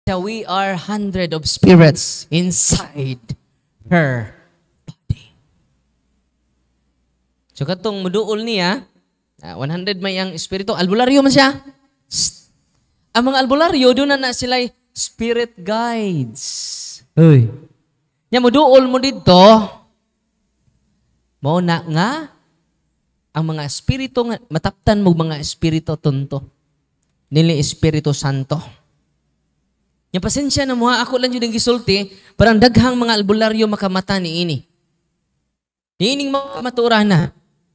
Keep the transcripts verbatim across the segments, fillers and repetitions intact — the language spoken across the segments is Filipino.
So we are hundred of spirits inside her body. So katong muduol niya, uh, one hundred may ang espiritu, albularyo man siya. Psst. Ang mga albularyo, doon na na sila spirit guides. Uy. Nya muduol mo dito, mo na nga, ang mga espiritu, mataptan mo mga espiritu tunto. Nili Espiritu Santo. Yung pasensya na mo, ako lang yun ang gisulti, parang daghang mga albularyo makamata ni ini. Niining makamatura na.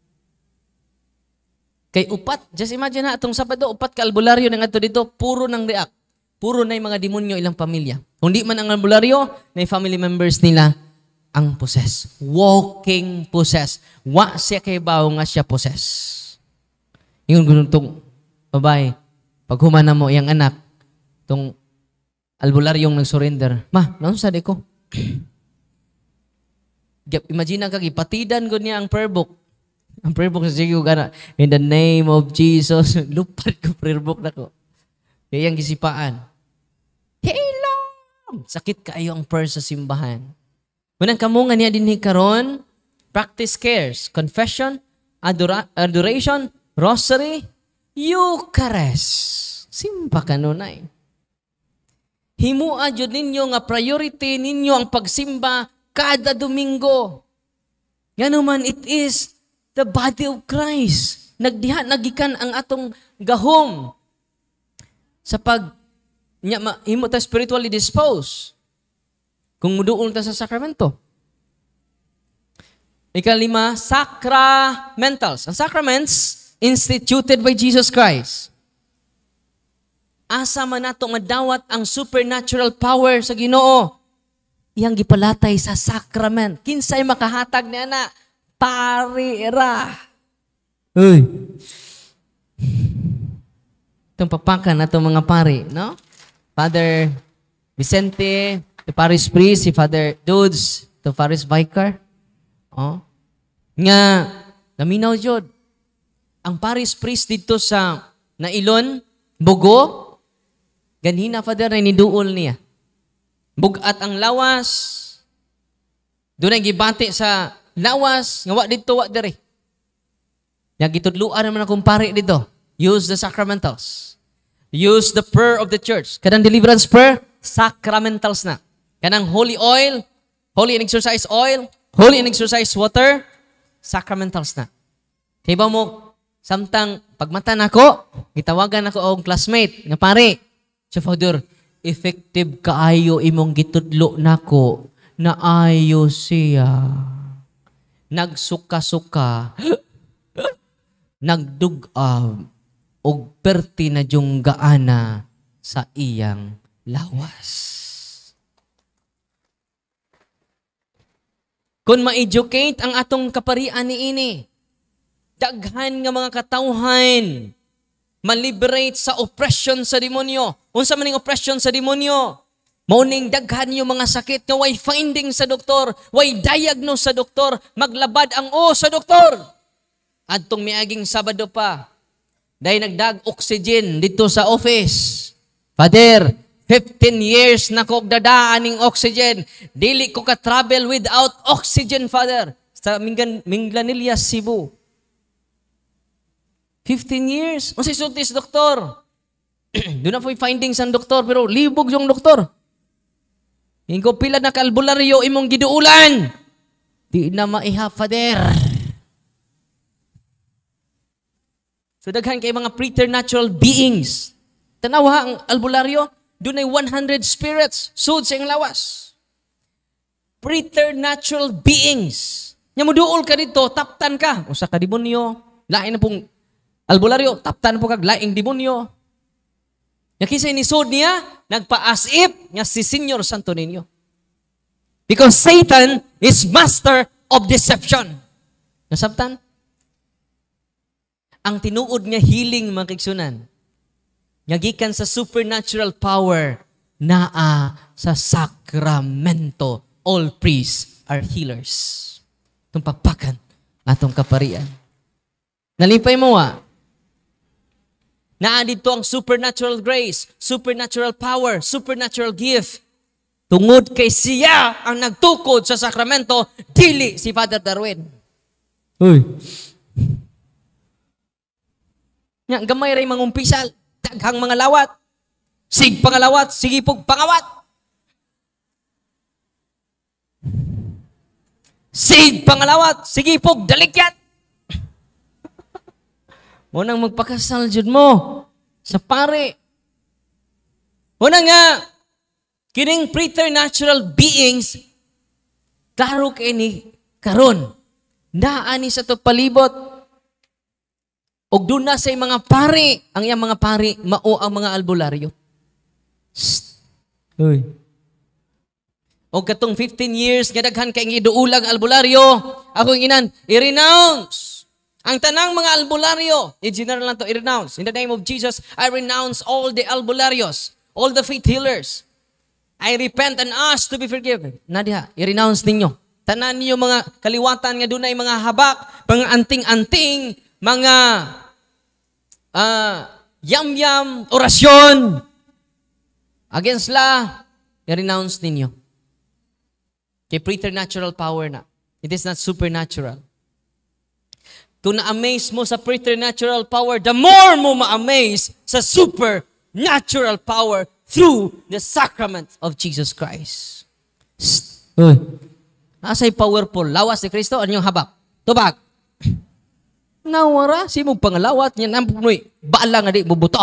Kay upat, just imagine na, itong Sabado, upat ka albularyo ng ato dito, puro nang react. Puro na yung mga demonyo ilang pamilya. Kung di man ang albularyo, na yung family members nila ang possess. Walking possess. Wa siya kay bao nga siya possess. Yung gunutong babae, pag humana mo yung anak, itong albularyong nag-surrender, ma, naon sa di ko? Imagine ka, ipatidan ko niya ang prayer book. Ang prayer book sa sige ko gana, in the name of Jesus, lupad ko prayer book na ko. Kaya yung gisipaan. Hello! Sakit kaayo ang prayer sa simbahan. Munang kamungan niya din karon, practice cares, confession, adora, adoration, rosary, Eucharist. Simpa ka nunay. Himua jud ninyo nga priority ninyo ang pagsimba kada Domingo. Yan man, it is the body of Christ. Nagdiha, nagikan ang atong gahom sa pag nya, himo ta spiritually disposed. Kung muduol ta sa sakramento. Ikalima, sacramentals. Ang sacraments, instituted by Jesus Christ. Asa man nato madawat ang supernatural power sa Ginoo. Iyang gipalatay sa sacrament. Kinsay makahatag niya na parira. Uy. Itong papakan na itong mga pari, no? Father Vicente, the parish priest, si Father Dudes, the parish vicar. Oh. Nga, naminaw jud. Ang parish priest dito sa Nailon, Bugo, ganhina, Father, na iniduol niya. Bugat ang lawas. Doon ang gibati sa lawas. Nga wa dito, wa diri. Nagitudluan naman akong pari dito. Use the sacramentals. Use the prayer of the church. Kanang deliverance prayer, sacramentals na. Kanang holy oil, holy and exercise oil, holy and exercise water, sacramentals na. Kaya ba mo, samtang pagmata na ko, gitawagan ako ang classmate, nga pare, so Father, effective kaayo imong gitudlo nako na ayo siya. Nagsuka-suka, nagdugab, og perti na jung gaana sa iyang lawas. Kung ma-educate ang atong kaparian ni ini, daghan nga mga katawhan, ma-liberate sa oppression sa demonyo. Unsa man ning oppression sa demonyo? Mauning daghan yung mga sakit nga way finding sa doktor, way diagnose sa doktor, maglabad ang o sa doktor. Adtong miaging Sabado pa, dahil nagdag oxygen dito sa office. Father, fifteen years na ko dadaan ng oxygen. Dili ko ka-travel without oxygen, Father. Sa Minglanilla, Cebu. fifteen years. Ang sisultis, doktor. Doon na po yung findings ang doktor, pero libog yung doktor. Yung ko pila na kalbularyo imong giduulan. Di na maiha, Father. So daghan kay mga preternatural beings. Tanawa ang albularyo, doon ay one hundred spirits, sud sa iyang lawas. Preternatural beings. Nya mo duol ka dito, taptan ka. Usa ka demonyo, lain na pong albularyo, taptan po kag laing demonyo. Nya kisay ni sud niya, nagpa-asip nga si Senyor Santo Niño. Because Satan is master of deception. Nasabtan? Ang tinuod nga healing, mga kigsunan, ngagikan sa supernatural power naa sa sakramento. All priests are healers. Itong pagpakan atong kaparian. Nalipay mo wa? Naa dito ang supernatural grace, supernatural power, supernatural gift. Tungod kay siya ang nagtukod sa sakramento, dili si Father Darwin. Uy. Nga, gamay ray mangumpisal, daghang mga lawat. Sig pangalawat, sige pog pangawat. Sig pangalawat, sige pog dalikyat. Mo nang magpakasal jud mo sa pare. Mo na nga kining preternatural beings klaro kay ni karon. Naa ni sa to palibot. Og doon na sa mga pari, ang iyang mga pari mao ang mga albularyo. Uy. Og katong fifteen years nga daghan kay giduulag albularyo, ako inan i-renounce ang tanang mga albularyo. In general lang to, i-renounce. In the name of Jesus, I renounce all the albularyos, all the faith healers. I repent and ask to be forgiven. Nadia, i-renounce ninyo. Tanan ninyo mga kaliwatan nga dunay mga habak, mga anting-anting, mga uh, yam-yam, orasyon. Against la, i-renounce ninyo. Kay preternatural power na. It is not supernatural. Kung na-amaze mo sa preternatural power, the more mo ma-amaze sa supernatural power through the sacrament of Jesus Christ. Uy. Asay powerful. Lawas ni Kristo, anyong habak? Tubag. Nawara, si mong pangalawat, niya nampunoy, baala nga di bubuto.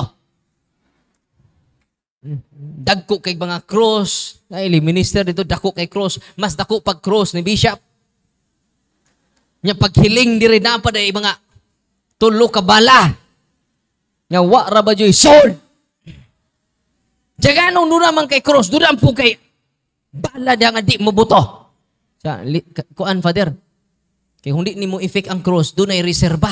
Dagko kay mga cross, ay, minister dito, dako kay cross, mas dako pag cross ni Bishop. Nya paghiling di rin na pa day mga tulo ka bala. Nya wa ra ba joy sword. Jaga nung naman kay cross, duram po kay bala da nga di mo buto. Sa kuan Father. Kay hindi nimo effect ang cross, dunay reserba.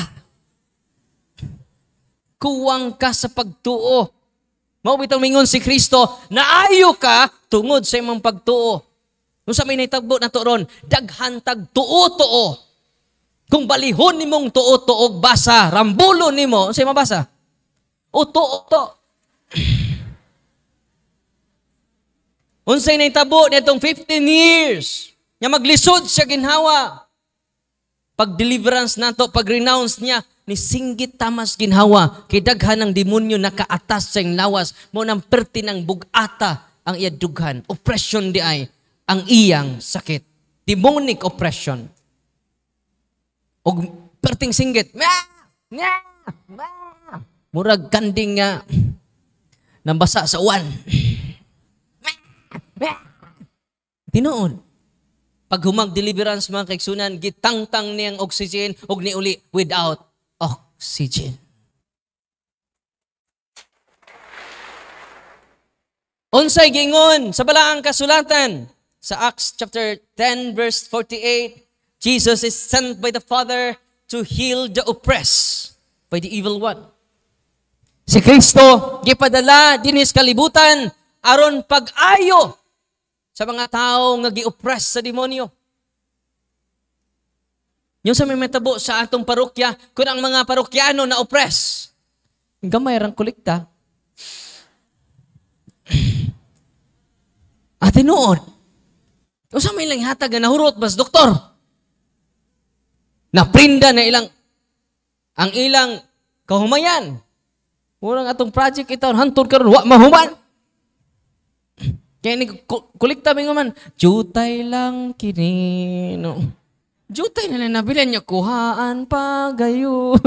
Kuwang ka sa pagtuo. Mao bitang mingon si Kristo, naayo ka tungod sa imong pagtuo. Kung sa may naitagbo na to ron, daghan tag tuo-tuo. Kung balihon nimong tuo-tuog basa, rambulo nimo, unsay mabasa? O tuo-to. Unsay naitabo nitong fifteen years, nga maglisod siya ginhawa. Pag-deliverance nato, pag-renounce niya, ni singgit tamas ginhawa, kay daghan ng demonyo nakaatas sa iyang lawas, mo nang perti ng bugata ang iya dughan. Oppression di ay ang iyang sakit. Demonic oppression. O perting singgit, murag kanding nga nambasa sa uwan. Tinuod. Pag humag deliverance mga kaigsunan, gitangtang niyang oxygen og niuli without oxygen. Unsay gingon sa balaang kasulatan sa Acts chapter ten verse forty-eight, Jesus is sent by the Father to heal the oppressed by the evil one. Si Kristo gipadala dinis kalibutan aron pag-ayo sa mga tao nga gi-oppress sa demonyo. Yung sa may metabo sa atong parokya, kung ang mga parokyano na oppress, gamay rang kolekta. At tinuod, o sa may lang hatag na nahurot bas doktor, naprinda na ilang, ang ilang kahumayan. Urang atong project ito, hantod karon wa mahuman. Kaya ni kolekta mi man, jutay lang kini, no. Jutay na lang nabilan niya, kuhaan pa gayon.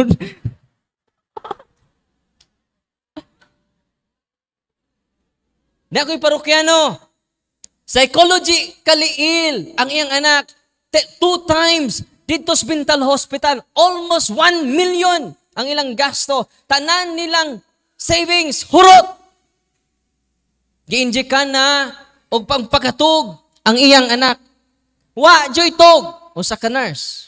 Na ako'y parokyano, psychology kaliil ang iyang anak, two times dito sa mental hospital, almost one million ang ilang gasto, tanan nilang savings, hurot. Gi-injekan na og pangpakatog ang iyang anak. Wa joy tog o sa ka-nurse.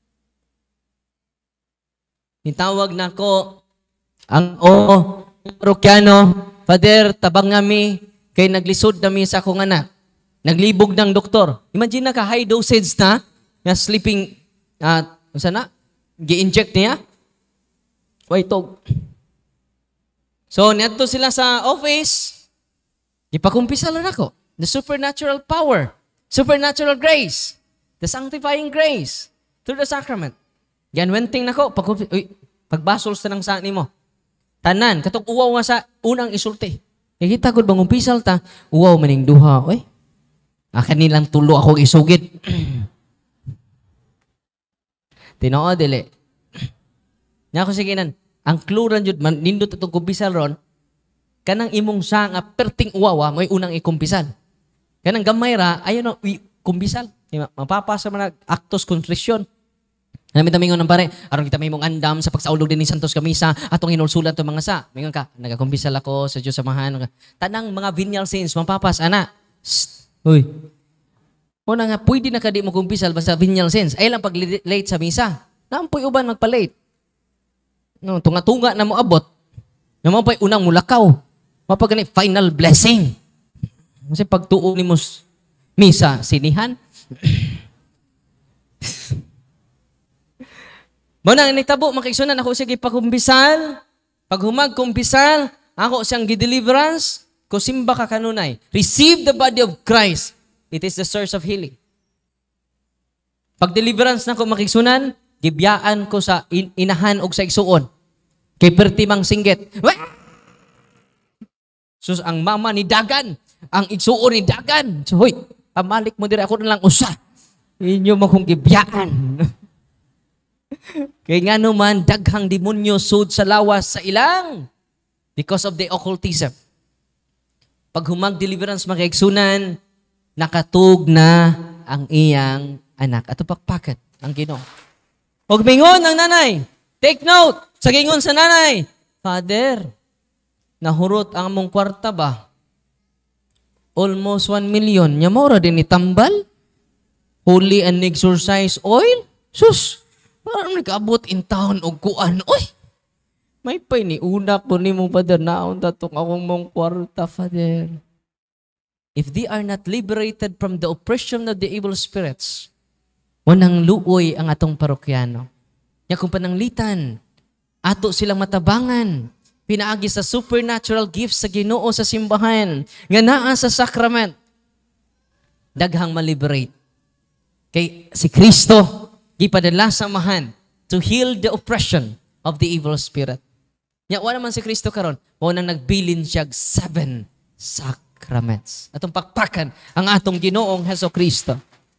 Nitawag na ko ang o parokyano, Father, tabang ngami kay naglisod nami sa akong anak. Naglibog ng doktor. Imagine na ka high dosage na nga sleeping uh, sana gi-inject niya. Wa tog. So, niadto sila sa office, ipakumpisal na ako. The supernatural power, supernatural grace, the sanctifying grace, through the sacrament. Yan, wenting na ko, pag, uy, pagbasol sa nang saan mo. Tanan, katong uwaw nga sa unang isulti. Kikita ko bang umpisal ta, uwaw maning duha. Uy, akan nilang tulo akong isugid. Tinoo, dili. Nga ko siginan, ang kluran yun, nindot itong kumpisal ron, kanang imong sa nga perting uwawa, may unang ikumpisal. Kanang gamay ra, ayaw na kumpisal. Mapapasa man actos contrisyon. Namin tamingon ng pare, aron kita may mong andam sa pagsaulog din ni Santos Kamisa, atong hinulsulan to mga sa. Mingon ka, nagakumpisal ako sa Diyos samahan. Tanang mga venial sins, mapapas, ana. Shh, uy. Una nga, pwede na ka di mo kumpisal basta venial sins. Ay lang pag late sa misa. Naampoy uban magpa-late. No, tunga-tunga na mo abot. Naman pa'y unang mulakaw. Mapagani, final blessing. Kasi pagtuo ni mo misa, sinihan. Muna, nitabo, makiksunan ako sige pagkumpisal. Pag humag-kumpisal, ako siyang gideliverance, kusimba ka kanunay. Receive the body of Christ. It is the source of healing. Pag deliverance na ko makiksunan, gibiyaan ko sa in inahan o sa igsuon. Kay pertimang singgit. Sus, ang mama ni Dagan, ang igsuon ni Dagan. So, hoy, pamalik mo dire ako na lang usa. Inyo mo kong gibiyaan. Kaya nga naman, daghang demonyo sud sa lawas sa ilang because of the occultism. Pag humag-deliverance makaigsunan, nakatug na ang iyang anak. Ato pakpakat ang Ginoo. Og mingon ang nanay. Take note. Sa gingon sa nanay. Father, nahurot ang among kwarta ba? Almost one million. Nya mo ra din itambal? Holy and exorcise oil? Sus! Parang nag-abot in town o kuan. Uy! May pay ni una po ni mong Father. Naon tatong akong mong kwarta, Father. If they are not liberated from the oppression of the evil spirits, wanang luoy ang atong parokyano. Nya kung pananglitan, ato silang matabangan, pinaagi sa supernatural gifts sa Ginoo sa simbahan, nga naa sa sacrament, daghang ma-liberate. Kay si Kristo, gipadala samahan to heal the oppression of the evil spirit. Nya wala man si Kristo karon, mao nang nagbilin siya seven sacraments. Atong pakpakan ang atong Ginoong Hesukristo.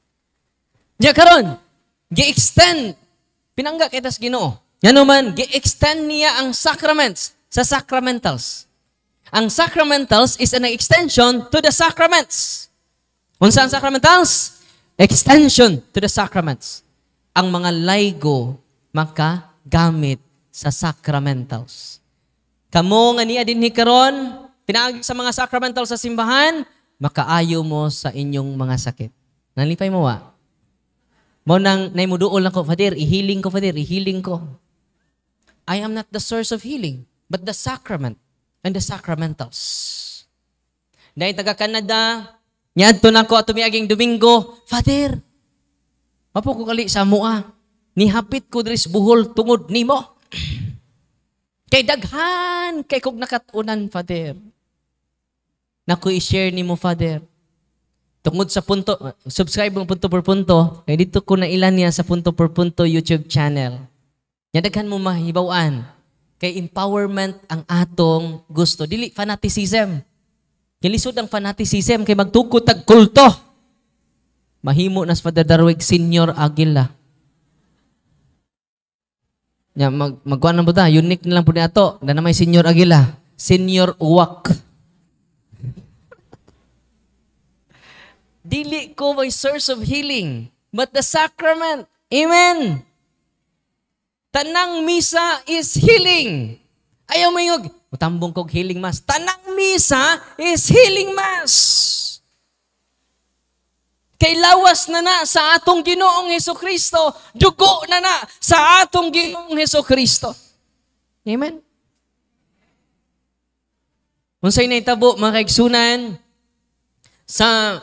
Nya karon, gi-extend pinangga kita sa Ginoo. Nya naman gi-extend niya ang sacraments sa sacramentals. Ang sacramentals is an extension to the sacraments. Unsa ang sacramentals? Extension to the sacraments. Ang mga laigo makagamit sa sacramentals. Kamo nga niya dinhi karon, pinaagi sa mga sacramentals sa simbahan, makaayo mo sa inyong mga sakit. Nalipay mo wa? Mo nang naimuduol na ko, Father, i-healing ko, Father, i-healing ko. I am not the source of healing, but the sacrament and the sacramentals. Dahil taga-Canada, niadto na ko at tumiaging Domingo, Father, mapo ko kali sa mua, nihapit ko diri sa buhol tungod nimo. Kay daghan, kay kog nakatunan, Father. Naku i-share nimo, Father. Tungod sa punto, subscribe mo punto per punto, kay dito ko na ilan niya sa punto per punto YouTube channel. Nya daghan mo mahibaw-an. Kay empowerment ang atong gusto. Dili fanaticism. Kilisod ang fanaticism kay magtukod tag kulto. Mahimo nas Father Darwig Senior Aguila. Ya mag magkuan na buta, unique na lang pud ato. Na may Senior Aguila, Senior Uwak. Dili ko may source of healing, but the sacrament. Amen. Tanang misa is healing. Ayaw mayog, utambong kog healing mass. Tanang misa is healing mass. Kay lawas na na sa atong Ginoong Hesukristo, dugo na na sa atong Ginoong Hesukristo. Amen? Unsay nahitabo mga kaigsunan sa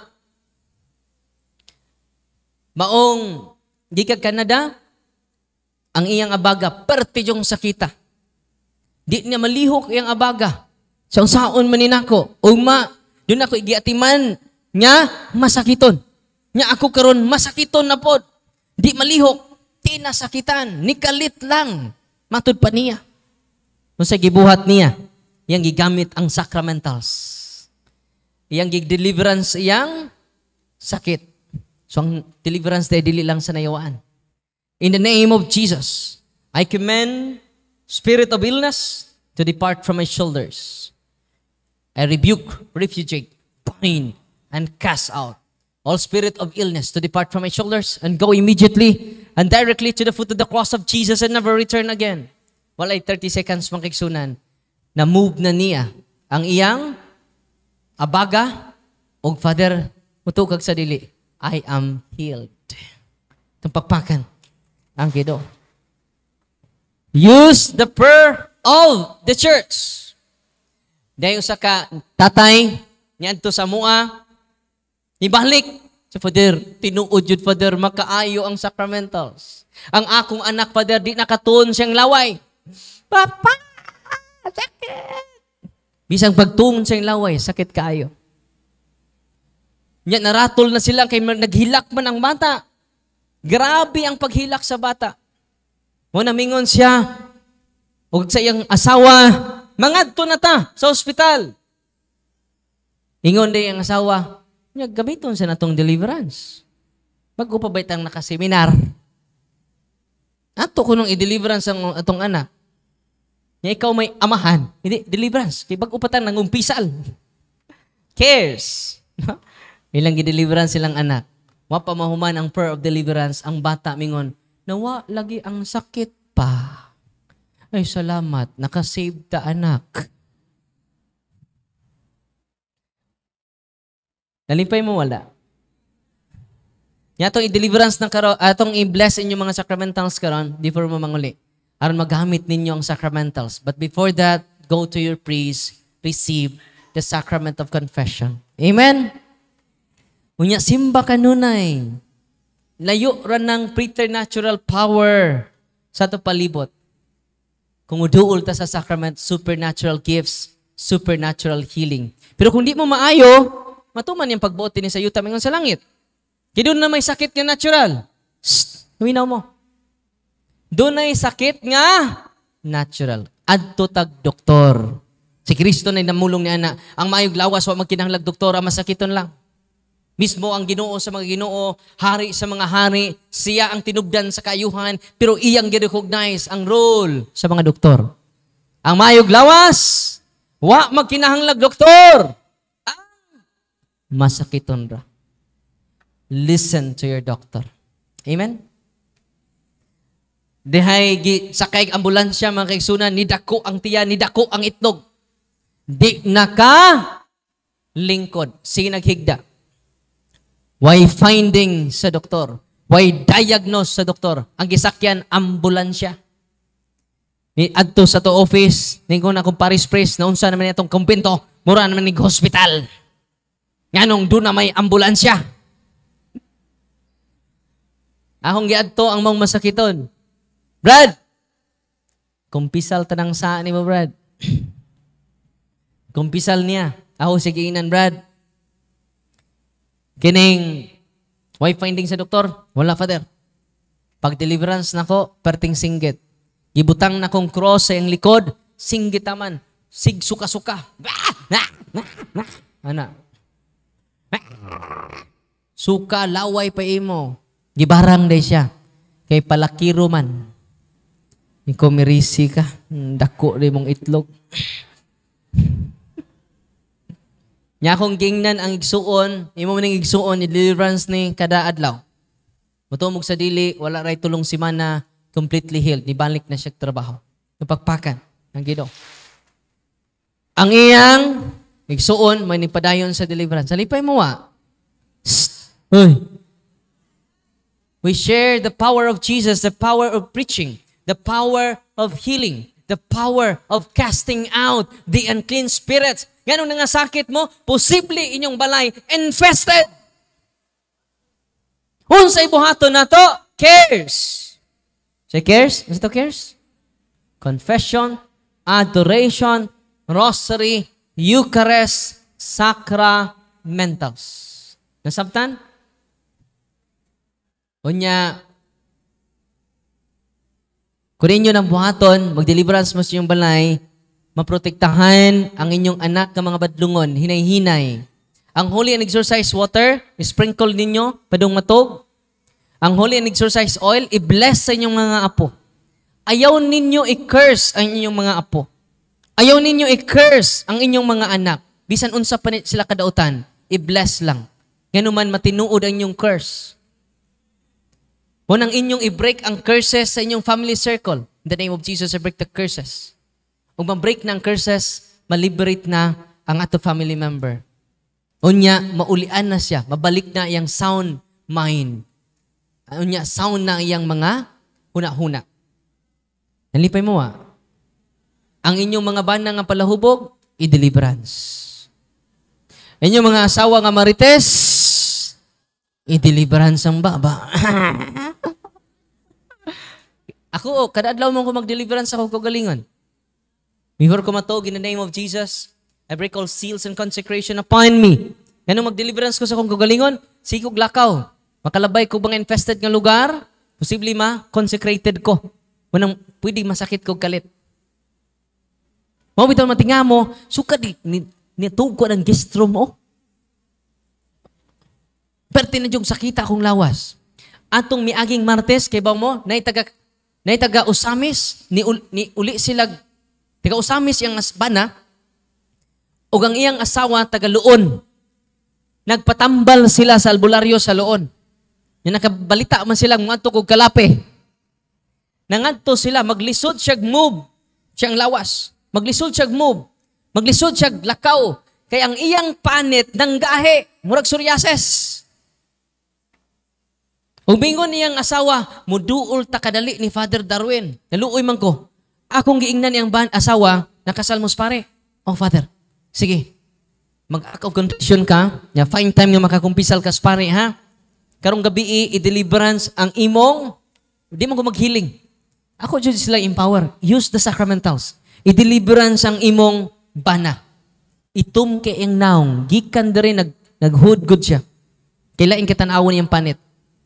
maong gikan Canada, ang iyang abaga perti yung sakita. Di niya malihok iyang abaga. Sa unsaon man ninako, ugma, doon ako igiatiman nya masakiton. Nya ako karon masakiton na pod. Di malihok, tinasakitan, nikalit lang. Matud pa niya. Kung sa gibuhat niya, iyang gigamit ang sacramentals. Iyang gig-deliverance iyang sakit. So ang deliverance day dili lang sa nayawaan. In the name of Jesus, I commend spirit of illness to depart from my shoulders. I rebuke, repudiate, bind, and cast out all spirit of illness to depart from my shoulders and go immediately and directly to the foot of the cross of Jesus and never return again. Walay thirty seconds makiksunan na move na niya ang iyang abaga o Father, mutukag sa dili. I am healed. Itong pakpakan ang Ginoo. Use the prayer of the church. Dahil sa ka tatay, niyan to sa mua, ibalik. So, Father, tinuod yun, Father, makaayo ang sacramentals. Ang akong anak, Father, di nakatuon siyang laway. Papa, sakit. Bisang pagtuon siyang laway, sakit kaayo. Niyan, naratol na sila kay naghilak man ang bata. Grabe ang paghilak sa bata. O namingon siya, o sa iyang asawa, mangadto na ta sa ospital. Ingon din ang asawa, niya gamiton sa natong deliverance. Bago pa ba itang nakaseminar? Ato ko nung i-deliverance ang atong anak. Niya ikaw may amahan. Hindi, deliverance. Kaya bago pa tang nangumpisal. Cares. Ilang i-deliverance silang anak. Wa pa mahuman ang prayer of deliverance, ang bata mingon, nawa lagi ang sakit pa. Ay, salamat. Nakasave ta, anak. Nalimpay mo, wala. Yatong i-deliverance ng karon, atong i-bless inyo mga sacramentals karon before mo manguli. Aron magamit ninyo ang sacramentals. But before that, go to your priest, receive the sacrament of confession. Amen? Unya, simba ka nunay. Layo ran ng preternatural power sa ito palibot. Kung uduol ta sa sacrament, supernatural gifts, supernatural healing. Pero kung di mo maayo, matuman yung pagbuot din sa yuta mingon sa langit. Kaya doon na may sakit nga natural. Shh! Huwinaw mo. Doon na may sakit nga natural. Adto tag doktor. Si Kristo na namulong ni Ana. Ang maayog lawas, wa magkinahanglag doktor, ang masakiton lang. Mismo ang Ginoo sa mga Ginoo, hari sa mga hari, siya ang tinubdan sa kaayuhan, pero iyang gi-recognize ang role sa mga doktor. Ang mayog lawas, wa magkinahanglag doktor. Ang masakiton ra. Listen to your doctor. Amen? Dihay sakay ambulansya mga kaigsunan, nidako ang tiyan, nidako ang itlog. Di naka lingkod. Sige naghigda. Why finding sa doktor? Why diagnose sa doktor? Ang gisakyan, ambulansya. Ni adto sa to office, ningon akong Paris Priest, na unsa naman itong kumpento, mura naman ning hospital. Nganong doon na may ambulansya. Ahong giadto ang mong masakiton. Brad, kumpisal tanang saan ni mo, Brad. Kumpisal niya. Ako sige inan, Brad. Kining, why finding sa doktor? Wala, Father. Pag deliverance na ko, perting singgit. Gibutang na kong cross sa iyang likod, singgit naman. Sig suka-suka. Ana. Suka, laway pa imo. Gibarang day siya. Kay palakiro man. Ikaw mirisi ka. Dako rin mong itlog. Nya kung gingnan ang igsuon, imo man ning igsuon ni deliverance ni kada adlaw. Mutumog sa dili, wala ray tulong semana, completely healed, nibalik na siya trabaho. Napagpakan ang Ginoo. Ang iyang igsuon may nipadayon sa deliverance. Salipay mo wa. Hoy. We share the power of Jesus, the power of preaching, the power of healing, the power of casting out the unclean spirits. Ganun na nga sakit mo, posible inyong balay infested. Unsay buhaton na to? Cares. Say cares? Is it cares? Confession adoration, rosary, Eucharist, sacramentals. Nasabtan? Unya, kung inyo ng buhaton, mag-deliverance mo sa inyong balay, maprotektahan ang inyong anak ng mga badlungon, hinay-hinay. Ang Holy and Exorcise water, sprinkle ninyo, padung matog. Ang Holy and Exorcise oil, i-bless sa inyong mga apo. Ayaw ninyo i-curse ang inyong mga apo. Ayaw ninyo i-curse ang inyong mga anak. Bisan unsa pa sila kadautan, i-bless lang. Ganuman matinuod ang inyong curse. Unang inyong i-break ang curses sa inyong family circle. In the name of Jesus, I break the curses. Kung ma-break na ang curses, ma-liberate na ang ato family member. Unya, maulian na siya. Mabalik na iyang sound mind. Unya, sound na iyang mga huna-huna. Nalipay mo ah. Ang inyong mga bana nga palahubog, i-deliverance. Inyong mga asawa nga marites, i-deliverance ang baba. Ako, kada adlaw mo ko mag-deliverance ako kagalingon. Before ko matog, in the name of Jesus, I break all seals and consecration upon me. Ganun mag-deliverance ko sa kong kagalingon, sikog lakaw. Makalabay ko bang infested nga lugar, posible ma-consecrated ko. Manang pwede masakit ko kalit. Mao bitaw matinga mo, suka di, ni, nitug ko ng gistro mo. Perti na yung sakita akong lawas. Atong miaging Martes, kay ba mo, naitaga, naitaga usamis, ni, ni uli sila, taga usamis yung asbana, o ang iyang asawa, taga Luon. Nagpatambal sila sa albularyo sa Luon. Yung nakabalita man silang mga tukog kalape. Nangadto sila, maglisod siyag move, siyang lawas. Maglisod siyag move, maglisod siyag lakaw. Kaya ang iyang panit ng gahe, murag psoriasis. Ubingon niyang asawa, muduol ta kadali ni Father Darwin. Naluoy man ko. Akong giingnan niyang ban asawa, nakasalmos pare. Oh, Father, sige. Mag-akaw condition ka, ya fine time nga makakumpisal ka pare, ha? Karong gabi i-deliverance ang imong, di mo ko mag-healing. Ako dyan sila empower. Use the sacramentals. I-deliverance ang imong bana. Itum kay ang naong. Gikan na rin, nag, naghudgod siya. Kailaing kitanawon yung panit.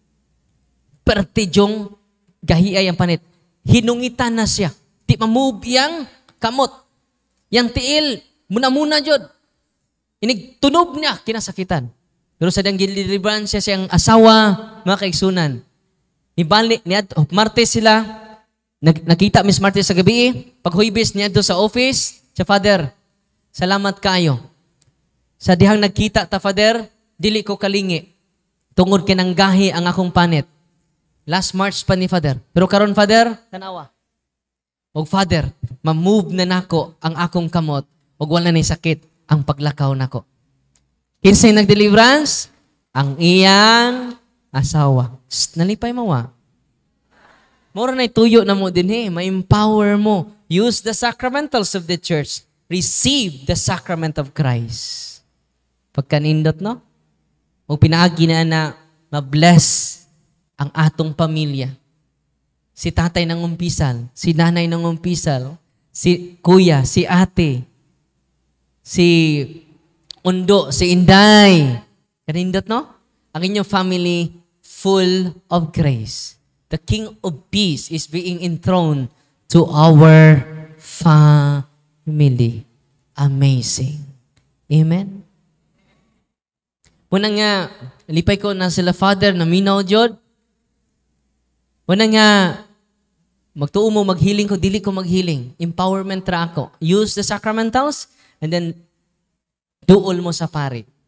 Pertidyong gahiay ang panit. Hinungitan na siya. Di mamove yang kamot. Yang tiil, muna-muna jod. Inigtunob niya, kinasakitan. Pero sa dang deliverance siya siyang asawa, mga kaigsunan. Ibalik niya, oh, Martes sila, nag, nakita Miss Martes sa gabi, pag huibis niya doon sa office, sa Father, salamat kayo. Sa dihang nagkita ta, Father, dili ko kalingi. Tungod kinanggahi ang akong panit. Last March pa ni Father. Pero karon Father, tanawa. Og Father, ma-move na nako ang akong kamot, og wala na sakit ang paglakaw nako. Kinsay nag-deliverance? Ang iyang asawa. Shh, nalipay mo wa. Mura na ituyo na mo din eh. Ma-empower mo. Use the sacramentals of the church. Receive the sacrament of Christ. Pagkanindot, no? O pinaagi na na ma-bless ang atong pamilya. Si tatay ng umpisal, si nanay ng umpisal, si kuya, si ate, si Undo, si Inday. Kanindot, no? Ang inyong family full of grace. The King of Peace is being enthroned to our family. Amazing. Amen? Muna nga, lipay ko na sila Father na minaw jod. Muna nga, magtuo mo maghealing ko, dili ko maghealing. Empowerment ra ako. Use the sacramentals and then duol mo sa pari.